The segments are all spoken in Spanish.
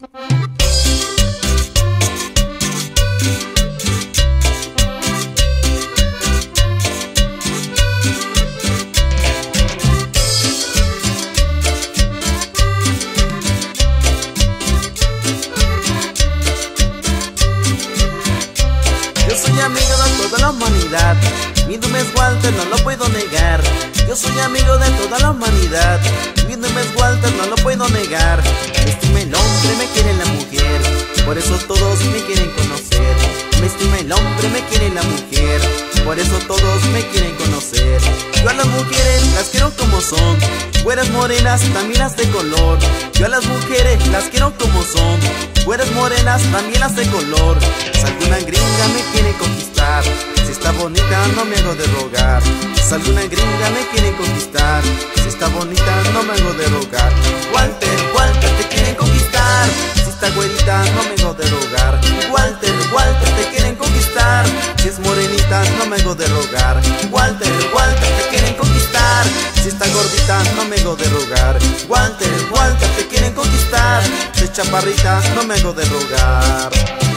Yo soy amigo de toda la humanidad, mi nombre es Walter, no lo puedo negar. Yo soy amigo de toda la humanidad, mi nombre es Walter, no lo puedo negar. Me estima el hombre, me quiere la mujer, por eso todos me quieren conocer. Me estima el hombre, me quiere la mujer, por eso todos me quieren conocer. Yo a las mujeres las quiero como son, güeras morenas, también las de color. Yo a las mujeres las quiero como son, güeras morenas, también las de color. Si alguna gringa me quiere conquistar, si está bonita no me hago de rogar. Si alguna gringa me quiere conquistar, si está bonita no me hago de rogar. Walter, Walter, te quieren conquistar, si está güerita no me hago de rogar. Walter, Walter, te quieren conquistar, si es morenita no me hago de rogar. Walter, Walter, te quieren conquistar, si está gordita no me hago de rogar. Walter, Walter, te quieren conquistar, si es chaparrita no me hago de rogar.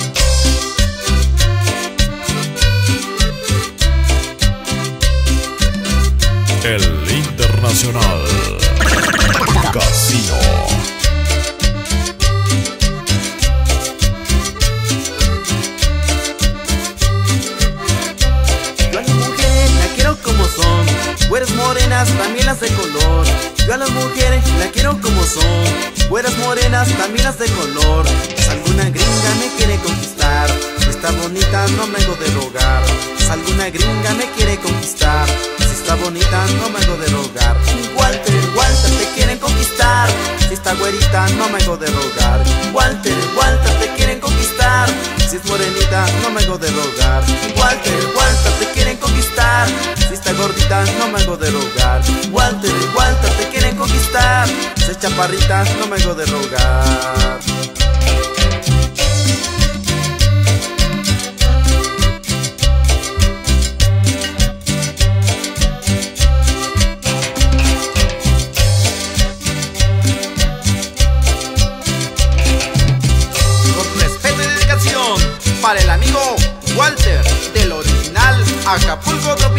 El Internacional Casino. Yo a las mujeres las quiero como son, güeras morenas, también las de color. Yo a las mujeres las quiero como son, güeras morenas, también las de color. Si alguna gringa me quiere conquistar, si está bonita no me hago de rogar. Si alguna gringa me quiere conquistar, si está bonita no me hago de rogar. Walter, Walter, te quieren conquistar, si está güerita no me hago de rogar. Walter, Walter, te quieren conquistar, si es morenita no me hago de rogar. Walter, Walter, te quieren conquistar, si está gordita no me hago de rogar. Walter, Walter, te quieren conquistar, si es chaparrita no me hago de rogar. Para el amigo Walter, del original Acapulco.